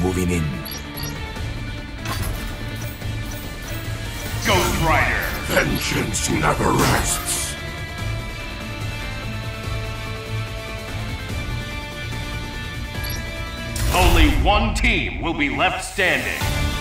moving in. Ghost Rider! Vengeance never rests. Only one team will be left standing.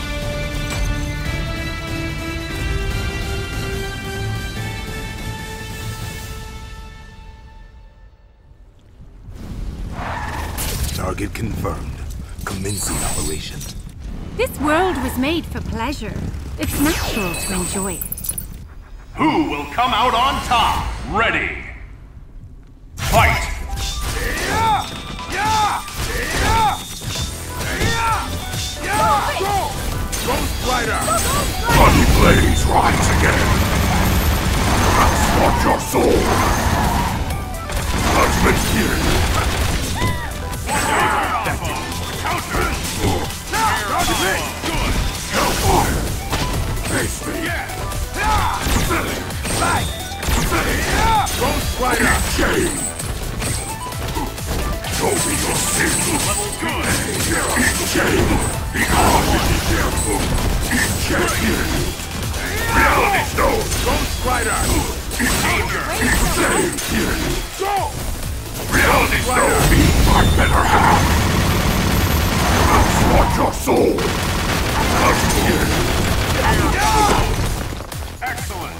Target confirmed. Commencing operation. This world was made for pleasure. It's natural to enjoy it. Who will come out on top? Ready! Fight! Ghost Rider! Bloody blades rise again! Transport your soul! Judgment here! Hellfire! Face me! Pathetic! Pathetic! Ghost Rider! Chain! Show me your sin! Level good! Eat chain! Be gone! Eat chain! Reality Stone! Ghost Rider! Eat chain! Here! Go! Reality Stone! Be my better half! Transport your soul! Excellent!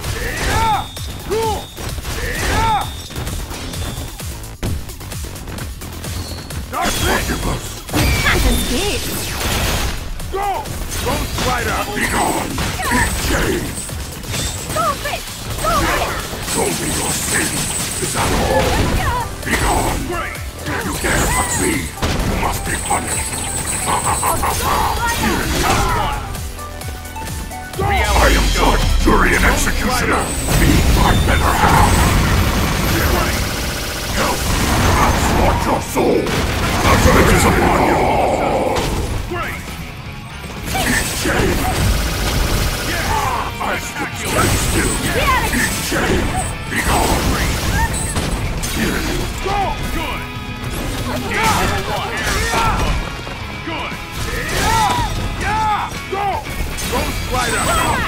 Octopus! Can't escape! Go! Ghost Rider! Be gone! Eat chains! Stop it! Stop it! Show me your sin! Is that all? Be gone! You dare touch me! You must be punished! I am judge, jury, and executioner! Be my better half! Help! Transport your soul! Judgment is upon you! Eat chain! I stand still! Eat chain! Be gone! Here! Go! Good! Game number 1. Good! Go! Ghost Rider!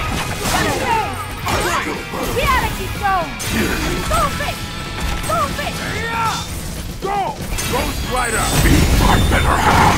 Reality Stone! Stop it! Stop it! Go! Ghost Rider! Be my better half!